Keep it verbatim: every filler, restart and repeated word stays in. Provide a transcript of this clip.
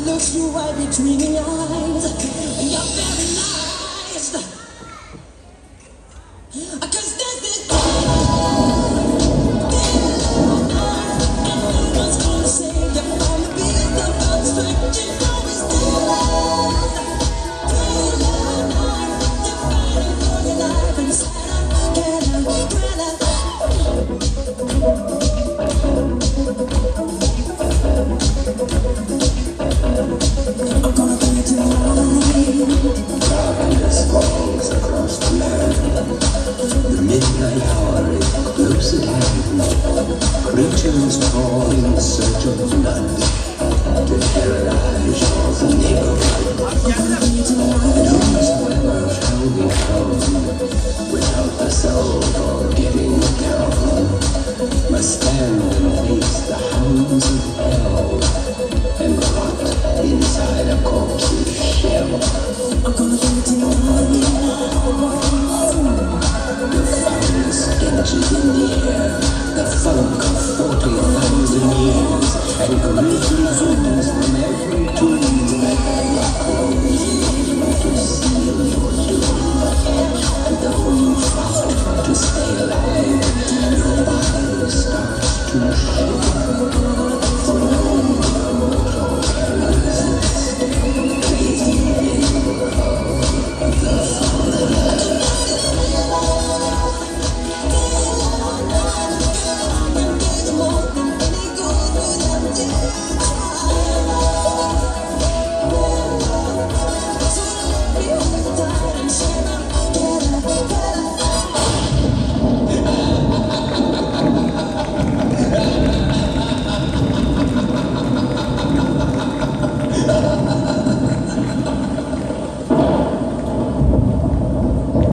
looks you right between the eyes. You're paralyzed. Cause there's this and no one's gonna save you from the beat that comes straight. You know it's still alive. You're fighting for your life inside a umbrella. I'm gonna bring it to life. Darkness falls across the land. The midnight hour is close at hand. Creatures call in search of blood to terrorize shores and neighborhoods. And whosoever shall be found without the soul for getting